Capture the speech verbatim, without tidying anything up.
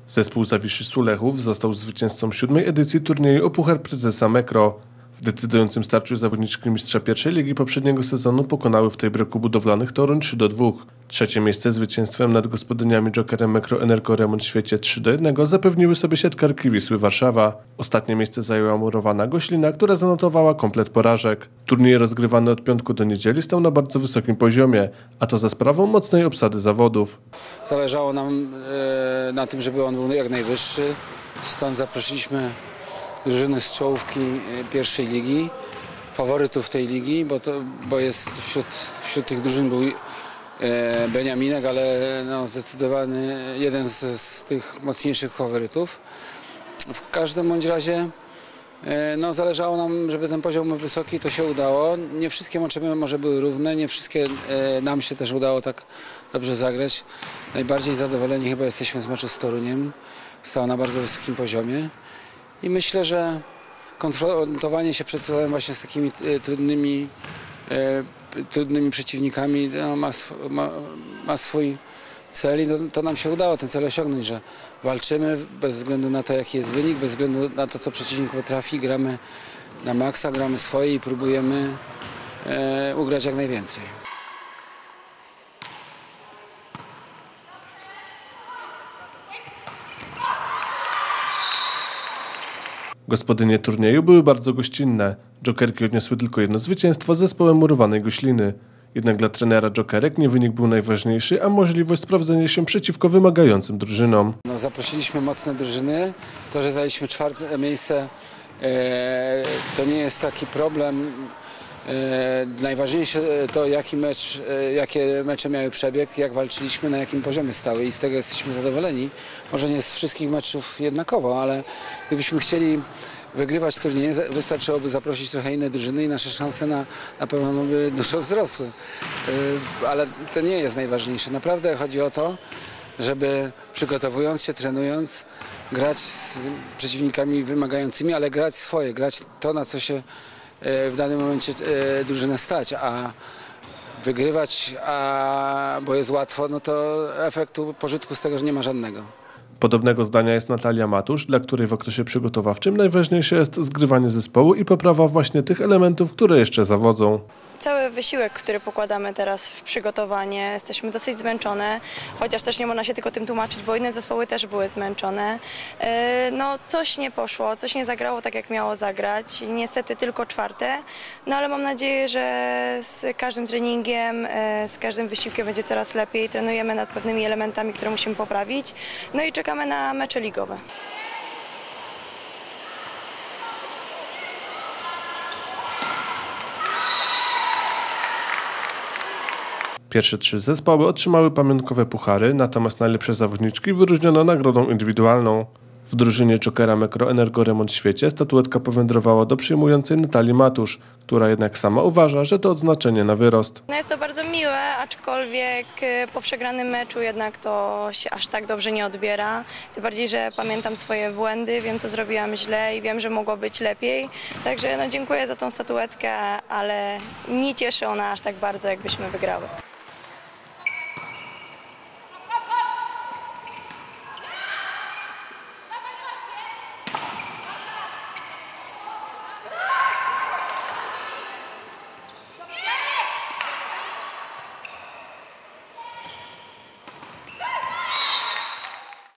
Zespół Zawiszy Lechów został zwycięzcą siódmej edycji turnieju o Puchar Prezesa Mekro. W decydującym starciu zawodniczki mistrza pierwszej ligi poprzedniego sezonu pokonały w tiebreaku budowlanych Toruń trzy do dwóch. Trzecie miejsce zwycięstwem nad gospodyniami Jokerem Mekro Energo Remont Świecie trzy do jednego zapewniły sobie siatkarki Wisły Warszawa. Ostatnie miejsce zajęła Murowana Goślina, która zanotowała komplet porażek. Turniej rozgrywany od piątku do niedzieli stał na bardzo wysokim poziomie, a to za sprawą mocnej obsady zawodów. Zależało nam e, na tym, żeby on był jak najwyższy, stąd zaprosiliśmy drużyny z czołówki pierwszej ligi, faworytów tej ligi, bo, to, bo jest wśród, wśród tych drużyn był e, Beniaminek, ale no, zdecydowany jeden z, z tych mocniejszych faworytów. W każdym bądź razie e, no, zależało nam, żeby ten poziom był wysoki, to się udało. Nie wszystkie mecze może były równe, nie wszystkie e, nam się też udało tak dobrze zagrać. Najbardziej zadowoleni chyba jesteśmy z meczu z Toruniem, stał na bardzo wysokim poziomie. I myślę, że konfrontowanie się przed sezonem właśnie z takimi e, trudnymi, e, trudnymi przeciwnikami no, ma, sw ma, ma swój cel i no, to nam się udało ten cel osiągnąć, że walczymy bez względu na to, jaki jest wynik, bez względu na to, co przeciwnik potrafi, gramy na maksa, gramy swoje i próbujemy e, ugrać jak najwięcej. Gospodynie turnieju były bardzo gościnne. Jokerki odniosły tylko jedno zwycięstwo z zespołem Murowanej Gośliny. Jednak dla trenera Jokerek nie wynik był najważniejszy, a możliwość sprawdzenia się przeciwko wymagającym drużynom. No, zaprosiliśmy mocne drużyny. To, że zajęliśmy czwarte miejsce, e, to nie jest taki problem. E, najważniejsze to, jaki mecz, e, jakie mecze miały przebieg, jak walczyliśmy, na jakim poziomie stały i z tego jesteśmy zadowoleni. Może nie z wszystkich meczów jednakowo, ale gdybyśmy chcieli wygrywać turnieje, wystarczyłoby zaprosić trochę inne drużyny i nasze szanse na, na pewno by dużo wzrosły. E, ale to nie jest najważniejsze. Naprawdę chodzi o to, żeby przygotowując się, trenując, grać z przeciwnikami wymagającymi, ale grać swoje, grać to, na co się w danym momencie e, drużynę stać, a wygrywać, a, bo jest łatwo, no to efektu, pożytku z tego, że nie ma żadnego. Podobnego zdania jest Natalia Matusz, dla której w okresie przygotowawczym najważniejsze jest zgrywanie zespołu i poprawa właśnie tych elementów, które jeszcze zawodzą. Cały wysiłek, który pokładamy teraz w przygotowanie, jesteśmy dosyć zmęczone, chociaż też nie można się tylko tym tłumaczyć, bo inne zespoły też były zmęczone. No coś nie poszło, coś nie zagrało tak, jak miało zagrać. Niestety tylko czwarte, no ale mam nadzieję, że z każdym treningiem, z każdym wysiłkiem będzie coraz lepiej. Trenujemy nad pewnymi elementami, które musimy poprawić, no i czekamy na mecze ligowe. Pierwsze trzy zespoły otrzymały pamiątkowe puchary, natomiast najlepsze zawodniczki wyróżniono nagrodą indywidualną. W drużynie Jokera Mekro Energo Remont Świecie statuetka powędrowała do przyjmującej Natalii Matusz, która jednak sama uważa, że to odznaczenie na wyrost. No jest to bardzo miłe, aczkolwiek po przegranym meczu jednak to się aż tak dobrze nie odbiera. Tym bardziej, że pamiętam swoje błędy, wiem, co zrobiłam źle i wiem, że mogło być lepiej. Także no, dziękuję za tą statuetkę, ale nie cieszy ona aż tak bardzo, jakbyśmy wygrały.